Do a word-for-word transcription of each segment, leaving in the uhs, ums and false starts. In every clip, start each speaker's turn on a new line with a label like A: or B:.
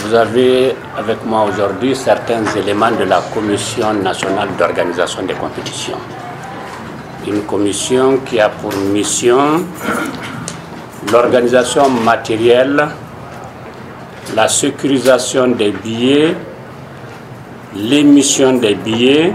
A: Vous avez avec moi aujourd'hui certains éléments de la Commission nationale d'organisation des compétitions. Une commission qui a pour mission l'organisation matérielle, la sécurisation des billets, l'émission des billets,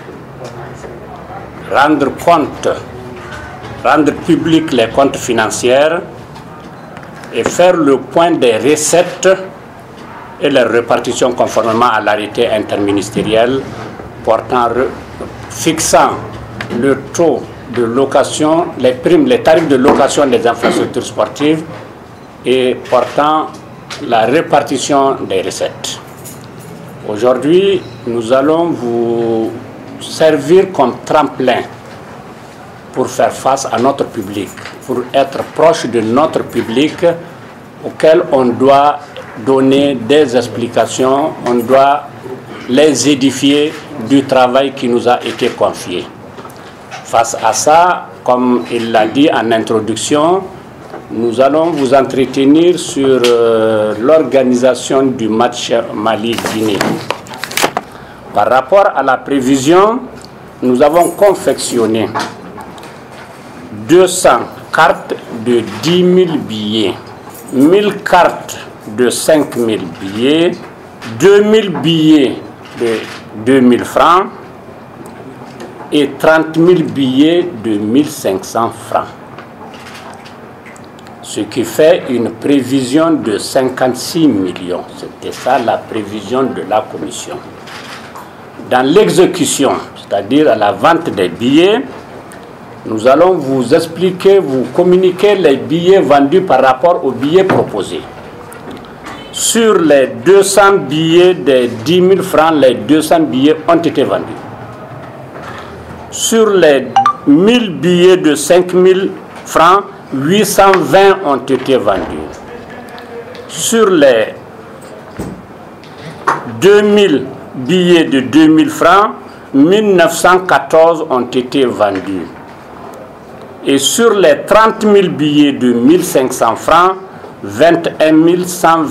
A: rendre compte, rendre public les comptes financiers et faire le point des recettes et leur répartition conformément à l'arrêté interministériel portant, fixant le taux de location, les primes, les tarifs de location des infrastructures sportives et portant la répartition des recettes. Aujourd'hui, nous allons vous servir comme tremplin pour faire face à notre public, pour être proche de notre public auquel on doit donner des explications, on doit les édifier du travail qui nous a été confié. Face à ça, comme il l'a dit en introduction, nous allons vous entretenir sur euh, l'organisation du match Mali-Guinée. Par rapport à la prévision, nous avons confectionné deux cents cartes de dix mille billets, mille cartes de cinq mille billets, deux mille billets de deux mille francs et trente mille billets de mille cinq cents francs. Ce qui fait une prévision de cinquante-six millions. C'était ça la prévision de la commission. Dans l'exécution, c'est-à-dire à la vente des billets, nous allons vous expliquer, vous communiquer les billets vendus par rapport aux billets proposés. Sur les deux cents billets de dix mille francs, les deux cents billets ont été vendus. Sur les mille billets de cinq mille francs, huit cent vingt ont été vendus. Sur les deux mille billets de deux mille francs, mille neuf cent quatorze ont été vendus. Et sur les trente mille billets de mille cinq cents francs, vingt et un mille cent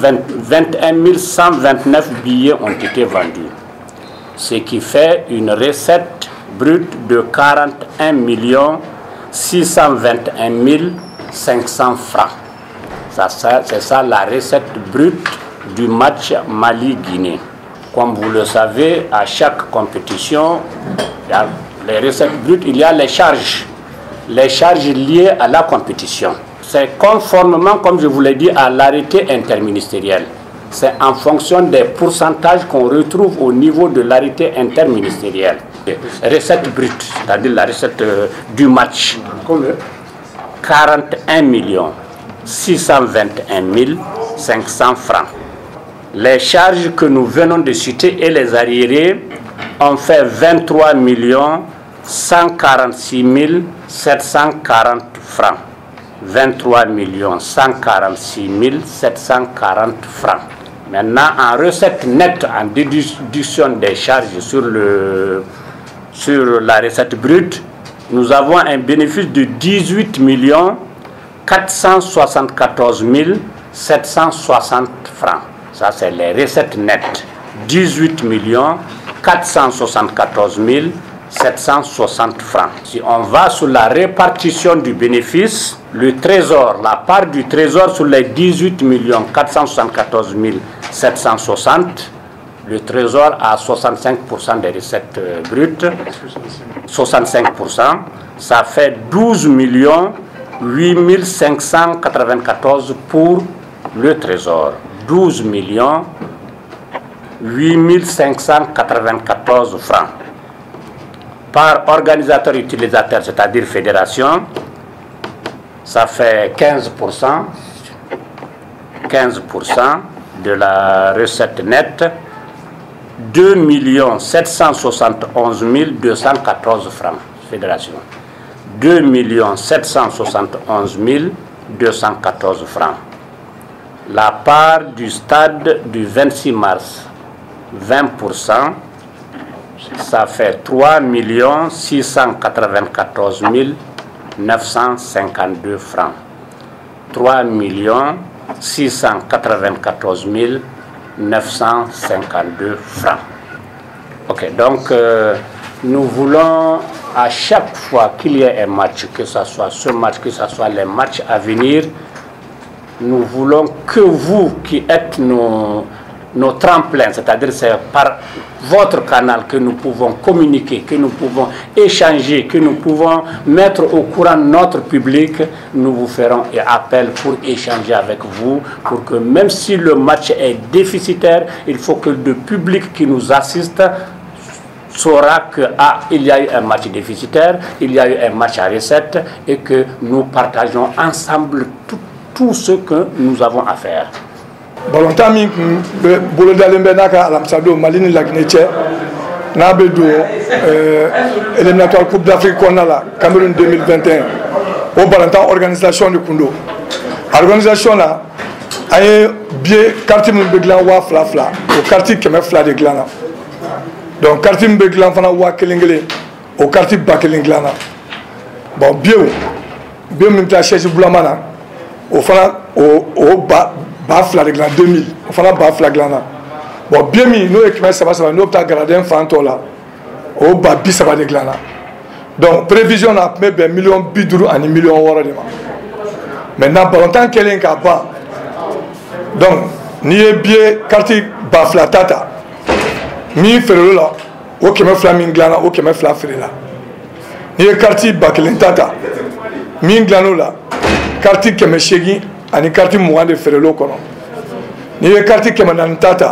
A: vingt-neuf billets ont été vendus. Ce qui fait une recette brute de quarante et un millions six cent vingt et un mille cinq cents francs. C'est ça la recette brute du match Mali-Guinée. Comme vous le savez, à chaque compétition, il y a les recettes brutes, il y a les charges. Les charges liées à la compétition. C'est conformément, comme je vous l'ai dit, à l'arrêté interministériel. C'est en fonction des pourcentages qu'on retrouve au niveau de l'arrêté interministériel. Recette brute, c'est-à-dire la recette euh, du match. Combien? quarante et un millions six cent vingt et un mille cinq cents francs. Les charges que nous venons de citer et les arriérés ont fait vingt-trois millions cent quarante-six mille sept cent quarante francs. vingt-trois millions cent quarante-six mille sept cent quarante francs. Maintenant, en recette nette, en déduction des charges sur, le, sur la recette brute, nous avons un bénéfice de dix-huit millions quatre cent soixante-quatorze mille sept cent soixante francs. Ça, c'est les recettes nettes. dix-huit millions quatre cent soixante-quatorze mille sept cent soixante francs. Si on va sur la répartition du bénéfice, le trésor, la part du trésor sur les dix-huit millions quatre cent soixante-quatorze mille sept cent soixante, le trésor a soixante-cinq pour cent des recettes euh, brutes, soixante-cinq pour cent, ça fait douze millions huit mille cinq cent quatre-vingt-quatorze pour le trésor. douze millions huit mille cinq cent quatre-vingt-quatorze francs. Par organisateur utilisateur, c'est-à-dire fédération, ça fait quinze pour cent, quinze pour cent de la recette nette, deux millions sept cent soixante et onze mille deux cent quatorze francs, fédération. deux millions sept cent soixante et onze mille deux cent quatorze francs. La part du stade du vingt-six mars, vingt pour cent, ça fait trois millions six cent quatre-vingt-quatorze mille neuf cent cinquante-deux francs. trois millions six cent quatre-vingt-quatorze mille neuf cent cinquante-deux francs. Ok, donc euh, nous voulons à chaque fois qu'il y ait un match, que ce soit ce match, que ce soit les matchs à venir, nous voulons que vous qui êtes nos, nos tremplins, c'est-à-dire c'est par votre canal que nous pouvons communiquer, que nous pouvons échanger, que nous pouvons mettre au courant notre public, nous vous ferons un appel pour échanger avec vous, pour que même si le match est déficitaire, il faut que le public qui nous assiste saura que ah, il y a eu un match déficitaire, il y a eu un match à recette et que nous partageons ensemble tout, tout ce que nous avons à faire.
B: Balontan min bolo dalen bɛ n'a ka alamisa don Mali ni Laginɛ cɛ n'a bɛ don éliminatoire Coupe d'Afrique kɔnɔna la Cameroun deux mille vingt et un o balontan organisation de kun don organisation la an ye billet carte min bɛ dilan waa fila fila o carte kɛmɛ fila de dilanna donc carte min bɛ dilan fana waa kelen kelen o carte ba kelen dilanna bon billet billet min bɛ taa chaise bulama na o fana o o ba ba fila de dilan deux mille o fana ba fila dilanna bon billet min n'o ye kɛmɛ saba saba n'o bɛ taa gradin fan tɔ la o ba bi saba de dilanna donc prévision na a tun bɛ bɛn miliyɔn bi duuru ani miliyɔn wɔɔrɔ de ma maintenant balontan kɛlen ka ban donc n'i ye billet carte ba fila ta ta min feerelo la o kɛmɛ fila min dilanna o kɛmɛ fila feerela n'i ye carte ba kelen ta ta min dilanna o la carte kɛmɛ seegin ani carte mugan de feerelo kɔnɔ n'i ye carte kɛmɛ naani ta ta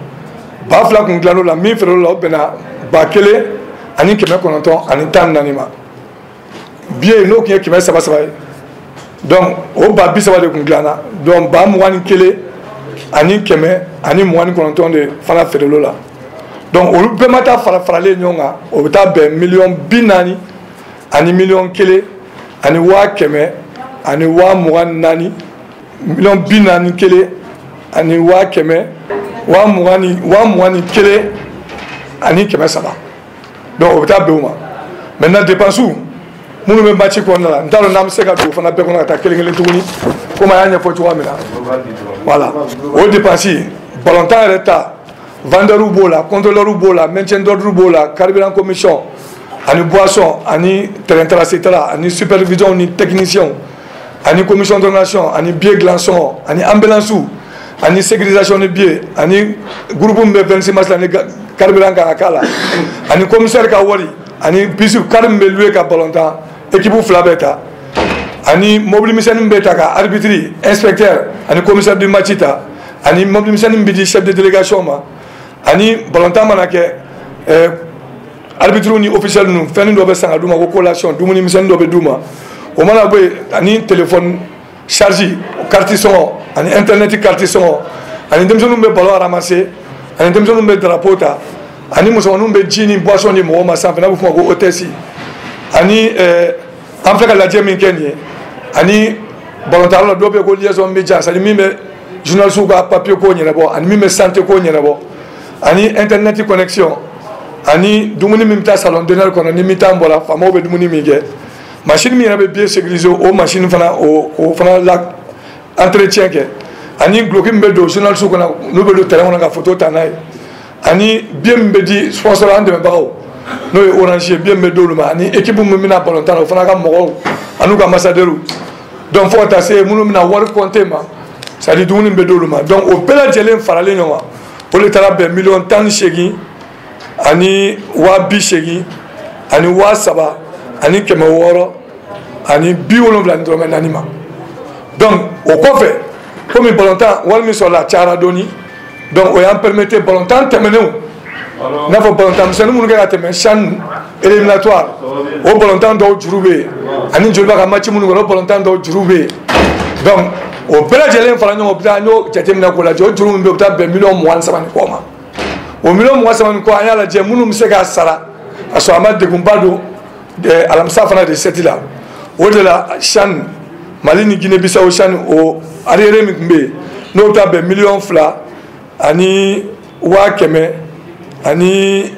B: ba fila kun dilanna o la min feerelo la o bɛnna ba kelen ani kɛmɛ kɔnɔntɔn ani tan ni naani ma billet n'o tun ye kɛmɛ saba saba ye donc o ba bi saba de kun dilanna donc ba mugan ni kelen ani kɛmɛ ani mugan ni kɔnɔntɔn de fana feerelo la donc olu bɛɛ ma taa fara faralen ɲɔgɔn kan o bɛ taa bɛn miliyɔn bi naani ani miliyɔn kelen ani waa kɛmɛ ani waa mugan ni naani miliyɔn bi naani kelen ani waa kɛmɛ waa mugan ni waa mugan ni kelen ani kɛmɛ saba donc o bɛ taa bɛn o ma maintenant dépenses minnu bɛ match kɔnɔna la n t'a dɔn n'an bɛ se ka don o fana bɛɛ kɔnɔ ka taa kelen kelen tuguni komi a y'a ɲɛfɔ cogoya min na voilà o dépenses balontan yɛrɛ ta vendeurs b'o la contrôleurs b'o la maintien d'ordre b'o la carburant commission ani boisson ani terrain tracé-tala ani supervision ni technicien ani commission d'organisation ani billet glaçon ani ambulance ani sécurisation de billets ani groupe min bɛ vingt-six mars la ni carburant kan ka k'a la ani commissaire ka wari ani bisi car min bɛ louer ka balontan équipe fila bɛ ta ani mobili misɛnnin bɛ ta ka arbitre inspecteur ani commissaire du match ta ani mobili misɛnnin bɛ di chef de délégation ma ani balontan mana kɛ ɛɛ arbitre ni officiel ninnu fɛn dɔ bɛ san ka d'u ma ko collation dumuni misɛnnin dɔ bɛ d'u ma o mana bɔ yen ani téléphone charge carte sɔngɔ ani internet carte sɔngɔ ani denmisɛnninw bɛ ballon ramasser ani denmisɛnninw bɛ drapeau ta ani musomaninw bɛ ji ni boisson di mɔgɔw ma sanfɛ n'a bɛ f'o ma ko hôtesse ani ɛɛ an filɛ ka lajɛ min kɛ nin ye ani balontan la dɔw bɛ yen ko liaison média c'est à dire min bɛ journalistes ka papier ko ɲɛnabɔ ani min bɛ santé ko ɲɛnabɔ ani internet connexion ani dumuni min bɛ taa salon d'honneur kɔnɔ ni mi-temps bɔra faamaw bɛ dumuni min kɛ machine min yɛrɛ bɛ billet sécuriser o machine fana o o fana la entretien kɛ ani gloki min bɛ don journalistes kɔnɔ n'u bɛ don terrain kɔnɔ ka photo ta n'a ye ani billet min bɛ di sponsor an dɛmɛbagaw n'o ye orange ye billet min bɛ d'olu ma ani équipe min bɛna balontan na o fana ka mɔgɔw ani u ka ambassadeurs donc fo ka taa se minnu bɛna wari compter ma c'est à dire dumuni min bɛ d'olu ma donc o bɛɛ lajɛlen faralen ɲɔgɔn kan o de taara bɛn miliyɔn tan ni seegin ani waa bi seegin ani waa saba ani kɛmɛ wɔɔrɔ ani bi wolonwula ni dɔrɔmɛ naani ma donc o kɔfɛ komi balontan wari min sɔrɔla a cayara dɔɔni donc o y'an permettre balontan tɛmɛnenw i n'a fɔ balontan misɛnnin minnu kɛ ka tɛmɛ CHAN éliminatoire o balontan dɔw juru bɛ yen ani joli b'a ka match minnu kɔnɔ o balontan dɔw juru bɛ yen donc o bɛɛ lajɛlen fara ɲɔgɔn kan n y'o jateminɛ k'o lajɛ o juru min bɛ yen o bɛ taa bɛn miliyɔn mugan ni saba ni kɔ ma o miliyɔn mugan saba ni kɔ an y'a lajɛ minnu bɛ se k'a sara ka sɔrɔ a ma degunba don alamisa fana de seti la o de la CHAN Mali ni Guinée Bissau CHAN o arriéré min tun bɛ yen n'o bɛ taa bɛn miliyɔn fila ani waa kɛmɛ ani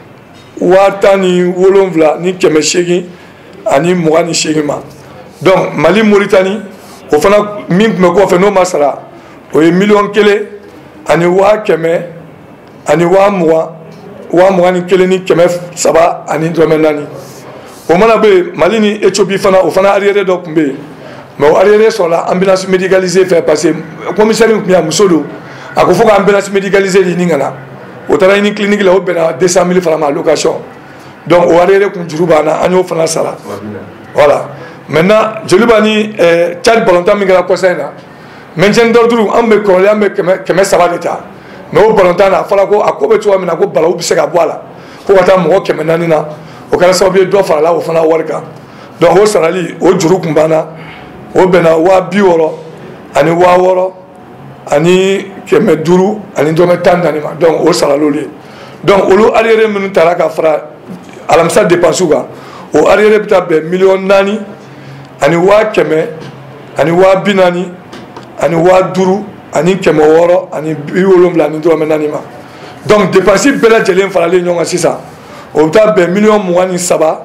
B: waa tan ni wolonwula ni kɛmɛ seegin ani mugan ni seegin ma donc Mali Mauritanie o fana min tun bɛ kɔfɛ n'o ma sara o ye miliyɔn kelen ani wa kɛmɛ ani wa mugan wa mugan ni kelen ni kɛmɛ saba ani dɔrɔmɛ naani o mana bɛ yen Mali ni Éthiopie fana o fana arriéré dɔ tun bɛ yen mais o arriéré sɔrɔla ambulance médicalisée fɛ parce que commissaire tun bɛ yan muso don a ko fo ka ambulance médicalisée de ɲini ka na o taara ɲini clinique la o bɛnna deux cent mille francs ma location donc o arriéré kun juru b'an na an y'o fana sara voilà maintenant joli b'a ni Tchad ballontan min kɛra kɔsa in na maintien d'ordre an bɛ kɔrɔlen an bɛ kɛmɛ kɛmɛ saba de ta mais o ballontan na a fɔra ko a ko bɛ cogoya min na ko balawu bɛ se ka bɔ a la ko ka taa mɔgɔ kɛmɛ naani na o kɛra sababu ye dɔ farala o fana wari kan donc o sarali o juru kun banna o bɛnna wa bi wɔɔrɔ ani wa wɔɔrɔ ani kɛmɛ duuru ani dɔrɔmɛ tan naani ma donc o saral'olu ye donc olu arriéré minnu taara ka fara alamisa dépense kan o arriéré bɛ taa bɛn miliyɔn naani ani wa kɛmɛ ani wa bi naani ani wa duuru ani kɛmɛ wɔɔrɔ ani bi wolonwula ani dɔrɔmɛ naani ma donc dépense bɛɛ lajɛlen faralen ɲɔgɔn kan sisan o bɛ taa bɛn miliyɔn mugan ni saba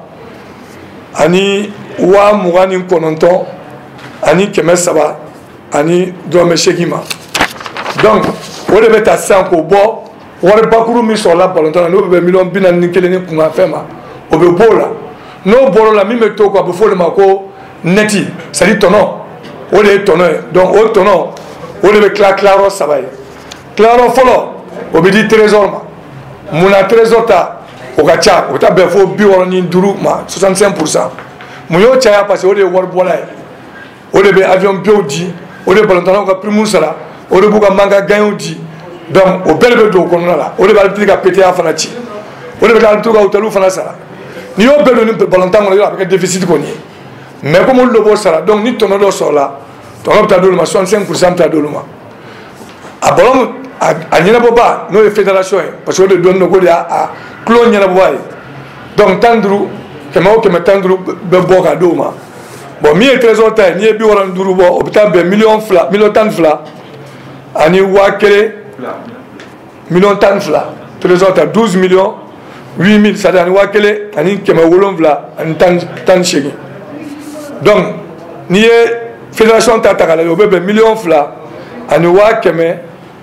B: ani wa mugan ni kɔnɔntɔn ani kɛmɛ saba ani dɔrɔmɛ seegin ma donc o de bɛ ta sisan k'o bɔ wari bakuru min sɔrɔla balontan na n'o bɛ bɛn miliyɔn bi naani ni kelen ni kunkan fɛn ma o bɛ bɔ o la n'o bɔra o la min bɛ to o kɔ a bɛ fɔ o de ma ko nɛti c'est à dire tɔnɔ o de ye tɔnɔ ye donc o tɔnɔ o de bɛ tila tilayɔrɔ saba ye tilayɔrɔ fɔlɔ o bɛ di trésor ma munna trésor ta o ka ca o bɛ taa bɛn fo bi wɔɔrɔ ni duuru ma soixante-cinq pour cent mun y'o caya parce que o de ye waribɔla ye o de bɛ avion biyew di o de ye balontannaw ka prime sara o de b'u ka mankan gagnants di donc o bɛɛ de bɛ don o kɔnɔna la o de bɛ arbitre ka P T A fana ci o de bɛ arbitre ka hôtel fana sara n'i y'o bɛɛ don ni balontan kɔnɔ a bɛ kɛ déficit kɔni ye mais comme olu de b'o sara donc ni tɔnɔ dɔ sɔrɔla tɔnɔ bɛ taa d'olu ma soixante-cinq pour cent bɛ taa d'olu ma a ballon a ɲɛnabɔba n'o ye fédération ye parce que o de dɔnnen don k'o de y'a kulo ɲɛnabɔba ye donc tan duuru kɛmɛ o kɛmɛ tan duuru bɛ bɔ ka d'o ma bon min ye trésor ta ye n'i ye bi wɔɔrɔ ni duuru bɔ o bɛ taa bɛn miliyɔn fila miliyɔn tan ni fila ani waa kelen miliyɔn tan ni fila trésor ta douze millions huit mille c'est à dire ani waa kelen ani kɛmɛ wolonwula ani tan tan ni seegin donc n'i ye fédération ta ta k'a lajɛ o bɛ bɛn miliyɔn fila ani waa kɛmɛ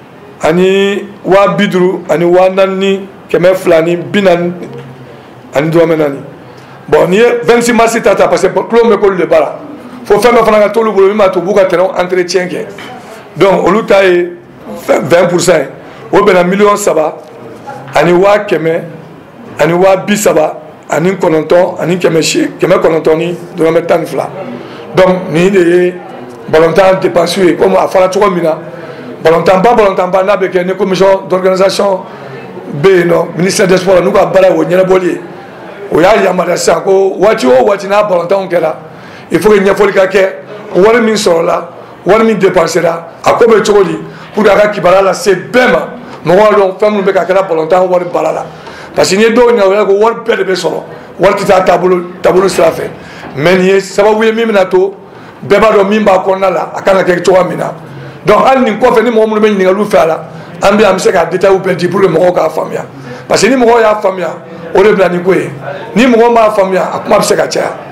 B: ani waa bi duuru ani waa naani ni kɛmɛ fila ni bi naani ani dɔrɔmɛ naani bon n'i ye vingt-six mars ta ta parce que kulon bɛ k'olu de baara fo fɛn dɔ fana ka t'olu bolo min b'a to u b'u ka terrain entretien kɛ donc olu ta ye vingt pour cent ye o bɛnna miliyɔn saba ani waa kɛmɛ ani waa bi saba ani kɔnɔntɔn ani kɛmɛ se kɛmɛ kɔnɔntɔn ni dɔrɔmɛ tan ni fila donc nin de ye balontan dépense ye comme a fɔra cogo min na balontanba balontanba n'a bɛ kɛ ni commission d'organisation bɛ yen nɔ ministère des sports n'u ka baara ye o ɲɛnabɔli ye o y'a yamaruya sisan ko waati o waati n'a balontanw kɛra il faut que ɲɛfɔli ka kɛ wari min sɔrɔla wari min dépensera a ko bɛ cogo di pour que a ka kibaruya lase bɛɛ ma mɔgɔw dɔn fɛn minnu bɛ ka kɛra balontan wari baara la parce que n'i ye dɔw ɲininka o yɛrɛ ko wari bɛɛ de bɛ sɔrɔ wari tɛ taa taabolo taabolo sira fɛ mais nin ye sababu ye min bɛna to bɛɛ b'a dɔn min b'a kɔnɔna la a kan ka kɛ cogoya min na donc hali nin kɔfɛ ni mɔgɔ minnu bɛ ɲininkaliw fɛ a la an bɛ an bɛ se ka détails bɛɛ di pour que mɔgɔw k'a faamuya parce que ni mɔgɔw y'a faamuya o de bɛ na ni ko ye ni mɔgɔw m'a faamuya a kuma bɛ se ka caya.